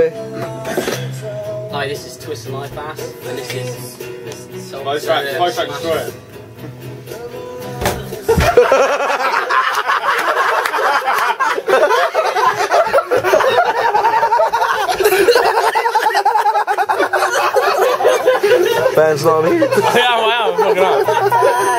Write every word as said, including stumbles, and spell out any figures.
say? Hi, this is Twist and Life Ass, and this is this is so Life Track, Life Track, destroy it. Fans not here. I am, I am, I'm fucking up.